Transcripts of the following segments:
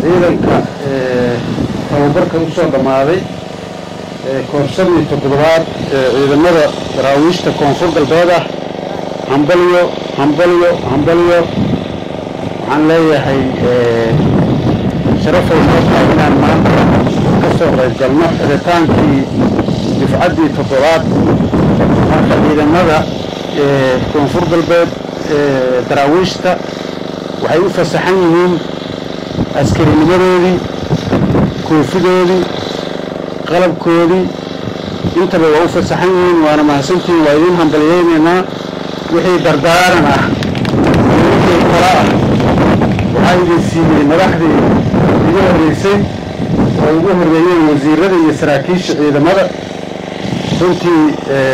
ciidanka tababarka u soo dhamaaday koorsadii toddobaad ciidamada daraawiishta koonfur galbeed ah hambalyo waxaan leeyahay sharafay noo tahay inaan maanta ka soo qaybgalno xidhitaankii difcaddii toddobaad marka ciidamada koonfur galbeed daraawiishta waxay u fasaxan yihiin askarinimadoodii koofidoodii qalabkoodii intaba waa u fasaxan yihiin waana mahadsantihiin waa idin hambalyaynaynaa wixii dardaaran ah wixii kala ah waxaa idin siiyey madaxdii igu horreysay oo ugu horreeyeen wasiirada iyo saraakiisha ciidamada runtii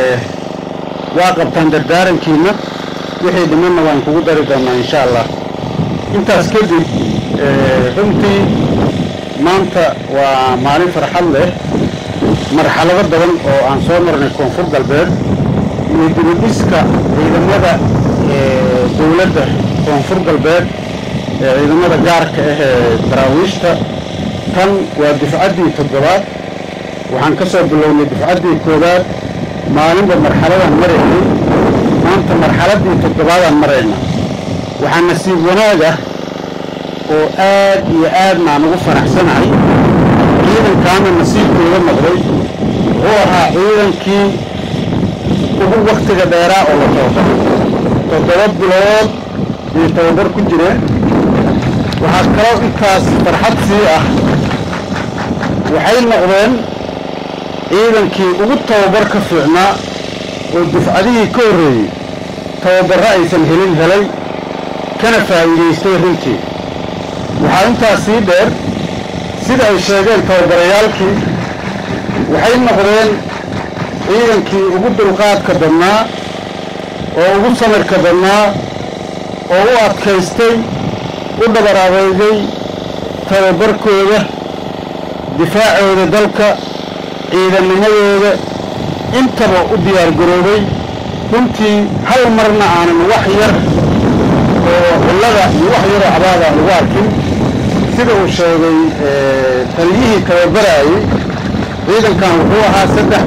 waa qabtaan dardaarankiina wixii dhimanna waan kugu dari doonaa insha allah intaas kadib runtii maanta waa maalin farxad leh marxalado badan oo aan soo marnay koonfur galbeed iyo dibadhiska ciidamada dowladda koonfur galbeed ciidamada gaarka ah ee daraawiishta tan waa difcaddii toddobaad waxaan ka soo bilownay difcaddii koowaad maalinba marxaladaan maraynay maanta marxaladdii toddobaadaan marayna waxaa nasiib wanaag ah oo aad iyo aadna aan ugu faraxsanahay ciidankaana nasiibkooda noqday wuxuu ahaa ciidankii ugu waktiga dheeraa oo la tababaray 7 bilood iyo tababar ku jireen waxaa kaloo intaas farxad sii ah waxay noqdeen ciidankii ugu tababar ka fiicnaa oo dufcadihii ka horreeyey tababarro aysan helay kana faa'iidaystay runtii waxaa intaas sii dheer sida ay sheegeen tababarayaalkii waxay noqdeen ciidankii ugu dulqaadka badnaa oo ugu samirka badnaa oo u adkaystay u dhabar adeegay tababarkooda difaacooda dalka ciidannimadooda intaba u diyaargaroobay runtii hal marna aanan wax yar oo cillada iyo wax yaroo cabaada lagu arkin sida uu sheegay taliyihii tababarayay ciidankan wuxuu ahaa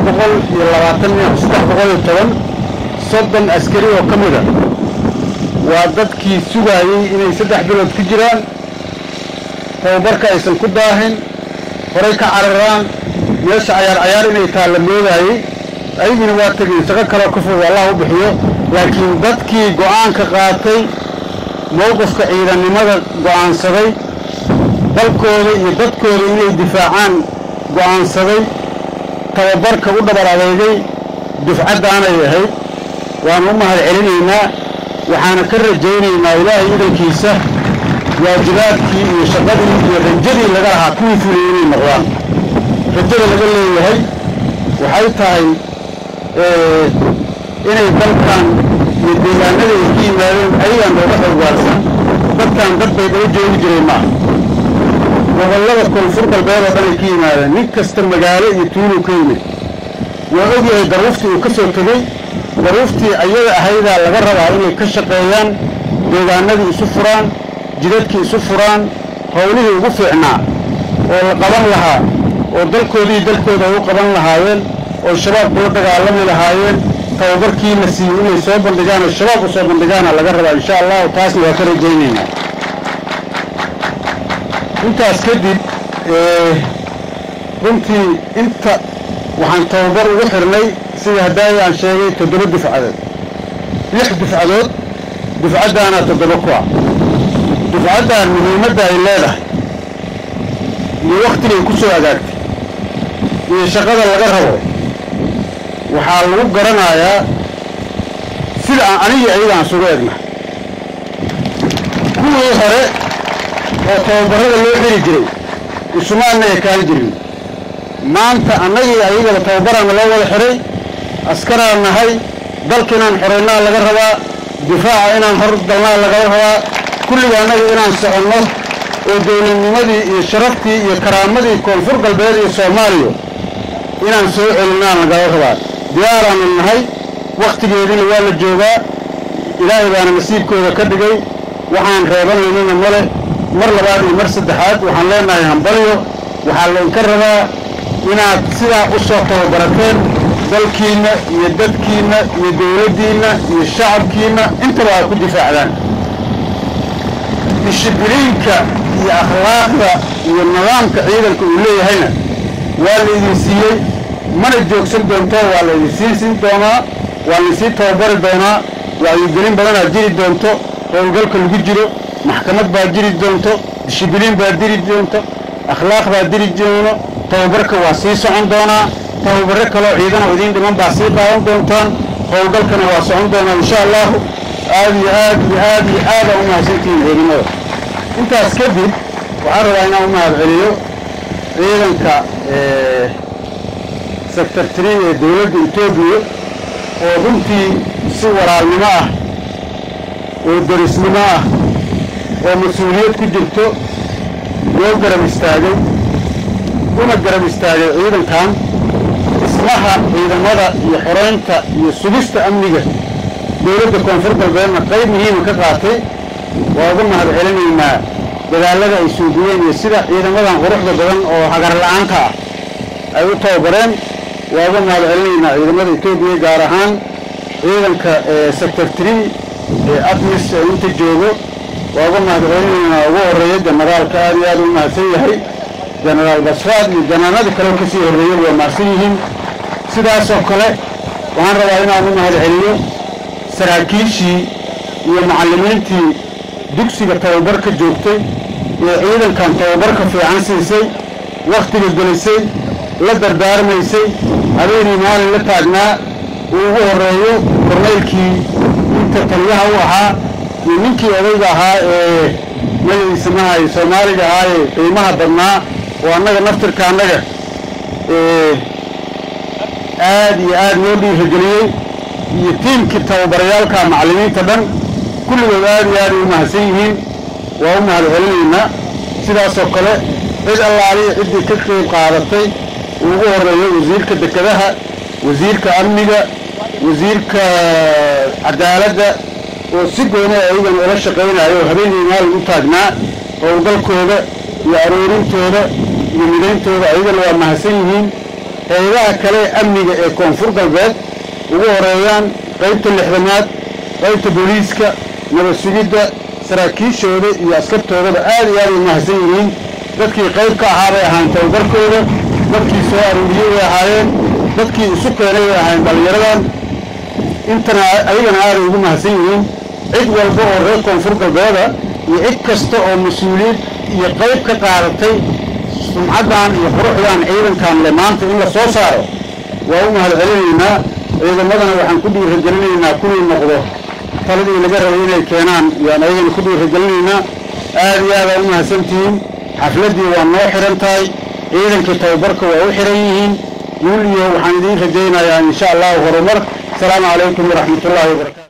320 askari oo ka mida waa dadkii sugaayey inay 3 bilood ku jiraan tababarka aysan ku daahin horay ka cararaan meesha cayaar inay taalla moodaayey ayagina waa tegeen shaqo kaloo ka fog allah u bixiyo laakiin dadkii go'aanka qaatay mowqifka ciidannimada go'aansaday dalkooda iyo dadkooda inay difaacaan go'aansaday tababarka u dhabar adeegay dufcaddaanay ahayd waanu u mahad celinaynaa waxaana ka rajaynaynaa ilaahay idankiisa waajibaadkii iyo shaqadii iyo rajadii laga lahaa kuwii fulay inay noqdaan rajada laga leeyahay waxay tahay inay dalkan iyo deegaanada ay ka yimaadeen ayagaan looga xogwaarsan dadkan dad bay daba joogi jireen maaha gobollada koonfur galbeed oo dhan ay ka yimaadeen nin kasta magaalo iyo tuuluu ka yimid waa ogyahay daruuftii uu ka soo tegey daruuftii ayada ahaydaa laga rabaa inay ka shaqeeyaan deegaanadii isu furaan jidadkii isu furaan howlihii ugu fiicnaa oo la qaban lahaa oo dalkoodii dalkooda ay u qaban lahaayeen oo shabaab kula dagaalami lahaayeen tababarkii la siiyey inay soo bandhigaan oo shabaab u soo bandhigaana laga rabaa insha allahu taasna waa ka rajaynaynaa intaas kadib runtii inta waxaan tababar ugu xirnay sida haddaay aan sheegay 7 dufcadood 6 dufcadood dufcaddaana 7 ku ah dufcaddan muhiimadda ay leedahay iyo wakhtigay ku soo agaagtay iyo shaqada laga rabo waxaa lagu garanayaa sida aan anigii ayagaan sugu egna kuwii hore oo tababarrada loo xiri jiray isumaanna ekaan jirin maanta annagii ayagaba tababaraana loo wada xiray askaraan nahay dalka inaan xoreynaa laga rabaa difaaca inaan hor galnaa laga rabaa kulliga annaga inaan soconno oo dowladnimadii iyo sharaftii iyo karaamadii koonfur galbeed iyo soomaaliya inaan soo celinaan lagaga rabaa diyaaraanu nahay wakhtigeediina waa la joogaa ilaahay baana nasiibkooda ka dhigay waxaan reebanaynana male mar labaad iyo mar saddexaad waxaan leenahay hambalyo waxaa laydinka rabaa inaad sidaa u soo tababarateen dalkiinna iyo dadkiinna iyo dowladdiinna iyo shacabkiinna intaba aad ku difaacdaan dishibiliinka iyo akhlaaqda iyo nidaamka ciidanka uu leeyahayna waa laydin siiyey mana joogsan doonto waa laydin siin doonaa waa laysii tababari doonaa wacyigelin badanaa jiri doonto howlgalka lagu jiro maxkamad baa jiri doonto dishibiliin baa jiri doonto akhlaaq baa jiri doono tababarka waa sii socon doonaa tababaro kaloo ciidana idiin dhiman baa sii qaadan doontaan howlgalkana waa socon doonaa insha allahu aad iyo aad iyo aad iyo aada u mahadsantihiin ciidamada intaas kadib waxaan rabaa inaan u mahad celiyo ciidanka sector 3 ee dowladda Itoobiya oo runtii si walaalnimo ah oo darisnimo ah oo mas'uuliyad ku jirto loo garab istaagay una garab istaagay ciidankan islaha ciidamada iyo xoreynta iyo sugista amniga dowladda koonfur galbeedna qayb muhiim ka qaatay waa ugu mahad celinaynaa dadaalada ay suugiyeen iyo sida ciidamadan quruxda badan oo hagar la'aanta ah ay u tababareen waa ugu mahad celinaynaa ciidamada Itoobiya gaar ahaan ciidanka sector 3 ee ATMIS inta joogo waa ugu mahad celinaynaa ugu horeeya generaalka aad iyo aad u mahadsan yahay generaal Basraad iyo generaalada kale ka sii horeeyay waa mahadsan yihiin sidaas oo kale waxaan rabaa inaan u mahad celiyo saraakiishii iyo macallimiintii dugsiga tababarka joogtay ee ciidankan tababarka fiican siisay waqtiga gelisay la dardaarmaysay habeenii maalin la taagnaa uu ugu horeeyo korneylkii inta taliyaha u ahaa iyo ninkii odayga ahaa ee magaciisa mahay Soomaaliga ahaa ee qiimaha badnaa oo annaga naftirka annaga aad iyo aad noo dhiirigeliyey iyo tiimkii tababarayaalka macallimiinta dhan kulligood aad iyo aad u mahadsan yihiin waa u mahad celinaynaa sidaas oo kale cid allaali ciddii ka qayb qaadatay ugu horeeyo wasiirka dekedaha wasiirka amniga wasiirka cadaaladda oo si gooni ah ayagana ula shaqaynayo habeenii maalin u taagnaa howlgalkooda iyo aroorintooda iyo midayntooda ayagana waa mahadsan yihiin hay'adaha kale amniga ee koonfur galbeed ugu horeeyaan qaybta 6aad qaybta booliiska nabad sugidda saraakiishooda iyo askartooda aad iyo aad u mahadsan yihiin dadkii qayb ka ahaa bay ahaan tababarkooda dadkii soo aruuriyay way ahaayeen dadkii isu keenay way ahaayeen dhalinyaradan intana ayagana aad ugu mahadsan yihiin cid walba oo reer koonfur galbeeda iyo cid kasta oo mas'uuliyad iyo qayb ka qaadatay sumcadan iyo quruxdan ciidankan le maanta in la soo saaro waa u mahad celinaynaa ciidamadana waxaan ku dhiirigelinaynaa kuwii noqdo taladii laga rabay inay keenaan yaan ayagana ku dhiirigelinaynaa aad iyo aad u mahadsantihiin xafladii waa noo xiran tahay ciidankii tababarka waa u xiran yihiin guul iyo waxaan idiin rajaynayaa insha Allah horumar. Assalaamu calaykum waraxmatullaahi wabarakaatuh.